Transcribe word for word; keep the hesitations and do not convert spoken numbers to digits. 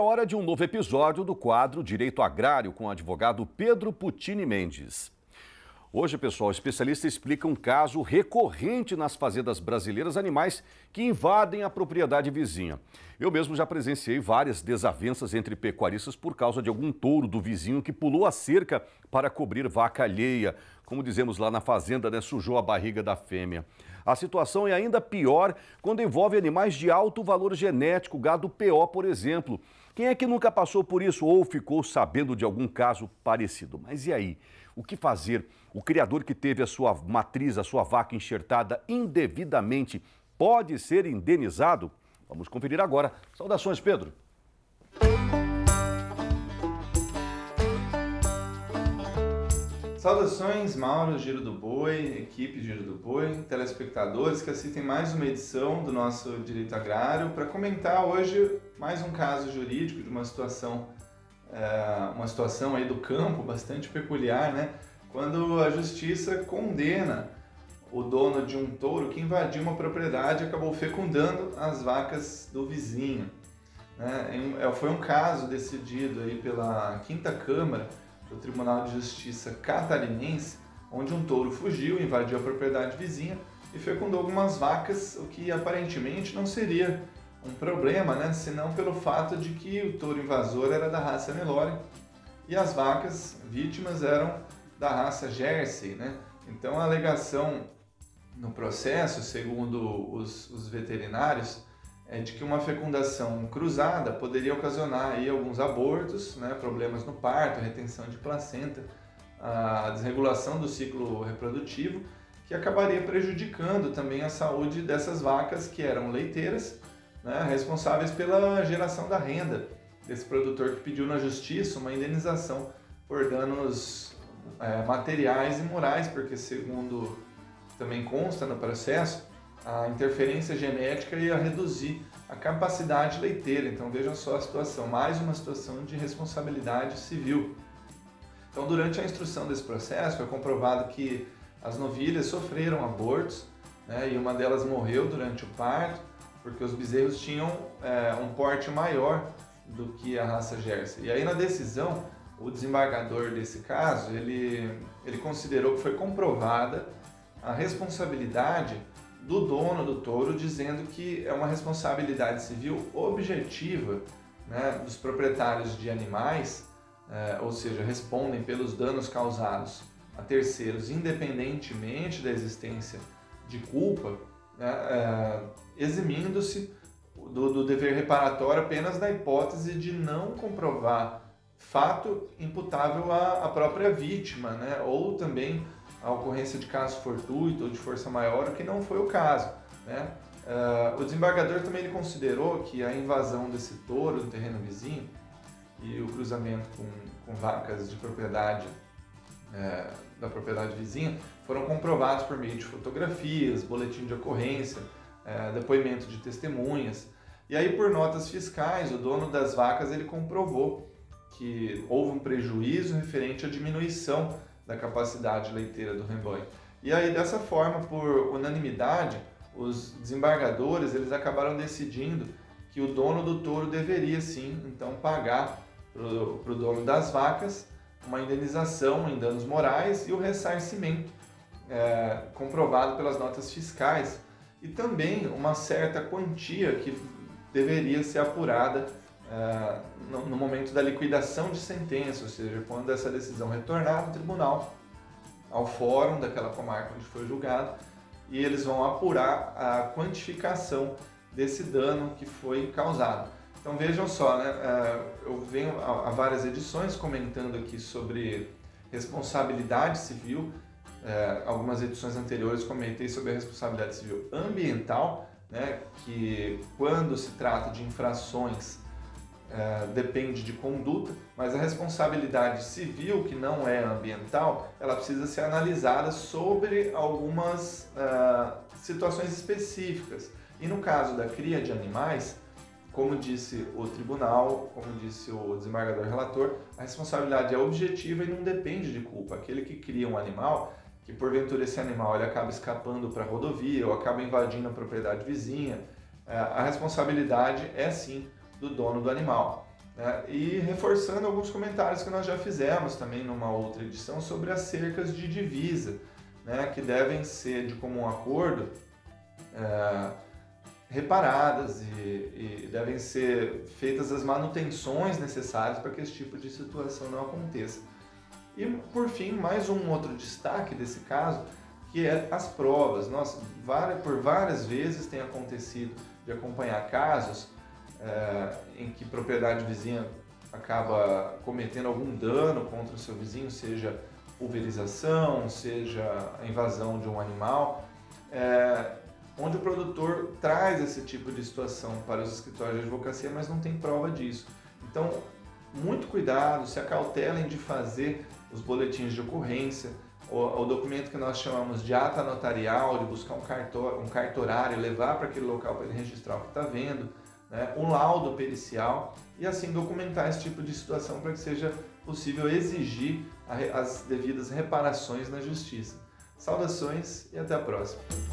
hora de um novo episódio do quadro Direito Agrário com o advogado Pedro Puccini Mendes. Hoje, pessoal, o especialista explica um caso recorrente nas fazendas brasileiras, animais que invadem a propriedade vizinha. Eu mesmo já presenciei várias desavenças entre pecuaristas por causa de algum touro do vizinho que pulou a cerca para cobrir vaca alheia. Como dizemos lá na fazenda, né, sujou a barriga da fêmea. A situação é ainda pior quando envolve animais de alto valor genético, gado P O, por exemplo. Quem é que nunca passou por isso ou ficou sabendo de algum caso parecido? Mas e aí? O que fazer? O criador que teve a sua matriz, a sua vaca enxertada indevidamente, pode ser indenizado? Vamos conferir agora. Saudações, Pedro. Saudações, Mauro, Giro do Boi, equipe Giro do Boi, telespectadores que assistem mais uma edição do nosso Direito Agrário para comentar hoje mais um caso jurídico de uma situação, é, uma situação aí do campo bastante peculiar, né? Quando a justiça condena o dono de um touro que invadiu uma propriedade e acabou fecundando as vacas do vizinho. Né? Foi um caso decidido aí pela Quinta Câmara do Tribunal de Justiça catarinense, onde um touro fugiu, invadiu a propriedade vizinha e fecundou algumas vacas, o que aparentemente não seria um problema, né? Senão pelo fato de que o touro invasor era da raça Nelore e as vacas vítimas eram da raça Jersey, né? Então a alegação no processo, segundo os, os veterinários, é de que uma fecundação cruzada poderia ocasionar aí alguns abortos, né, problemas no parto, retenção de placenta, a desregulação do ciclo reprodutivo, que acabaria prejudicando também a saúde dessas vacas que eram leiteiras, né, responsáveis pela geração da renda desse produtor que pediu na justiça uma indenização por danos é, materiais e morais, porque segundo também consta no processo, a interferência genética ia reduzir a capacidade leiteira. Então vejam só a situação, mais uma situação de responsabilidade civil. Então durante a instrução desse processo foi comprovado que as novilhas sofreram abortos, né, e uma delas morreu durante o parto, porque os bezerros tinham é, um porte maior do que a raça Jersey. E aí na decisão, o desembargador desse caso, ele, ele considerou que foi comprovada a responsabilidade do dono do touro, dizendo que é uma responsabilidade civil objetiva, né, dos proprietários de animais, eh, ou seja, respondem pelos danos causados a terceiros, independentemente da existência de culpa, né, eh, eximindo-se do, do dever reparatório apenas na hipótese de não comprovar fato imputável à, à própria vítima, né, ou também a ocorrência de caso fortuito ou de força maior, o que não foi o caso, né? Uh, o desembargador também ele considerou que a invasão desse touro no terreno vizinho e o cruzamento com, com vacas de propriedade é, da propriedade vizinha foram comprovados por meio de fotografias, boletim de ocorrência, é, depoimento de testemunhas. E aí, por notas fiscais, o dono das vacas ele comprovou que houve um prejuízo referente à diminuição da capacidade leiteira do rebanho. E aí, dessa forma, por unanimidade, os desembargadores eles acabaram decidindo que o dono do touro deveria sim, então, pagar para o dono das vacas uma indenização em danos morais e o ressarcimento é, comprovado pelas notas fiscais e também uma certa quantia que deveria ser apurada é, no, no momento da liquidação de sentença, ou seja, quando essa decisão retornar do tribunal ao fórum daquela comarca onde foi julgado, e eles vão apurar a quantificação desse dano que foi causado. Então vejam só, né? Eu venho há várias edições comentando aqui sobre responsabilidade civil. Algumas edições anteriores comentei sobre a responsabilidade civil ambiental, né? Que quando se trata de infrações é, depende de conduta, mas a responsabilidade civil, que não é ambiental, ela precisa ser analisada sobre algumas uh, situações específicas. E no caso da cria de animais, como disse o tribunal, como disse o desembargador relator, a responsabilidade é objetiva e não depende de culpa. Aquele que cria um animal, que porventura esse animal ele acaba escapando para a rodovia ou acaba invadindo a propriedade vizinha, a responsabilidade é sim do dono do animal. né? E reforçando alguns comentários que nós já fizemos também numa outra edição sobre as cercas de divisa, né? Que devem ser de comum acordo é, reparadas e, e devem ser feitas as manutenções necessárias para que esse tipo de situação não aconteça. E, por fim, mais um outro destaque desse caso, que é as provas. Nossa, várias, por várias vezes tem acontecido de acompanhar casos é, em que propriedade vizinha acaba cometendo algum dano contra o seu vizinho, seja pulverização, seja a invasão de um animal, é, onde o produtor traz esse tipo de situação para os escritórios de advocacia, mas não tem prova disso. Então, muito cuidado, se acautelem de fazer os boletins de ocorrência, o, o documento que nós chamamos de ata notarial, de buscar um, cartor, um cartorário, levar para aquele local para ele registrar o que está vendo, né, um laudo pericial e assim documentar esse tipo de situação para que seja possível exigir a, as devidas reparações na justiça. Saudações e até a próxima!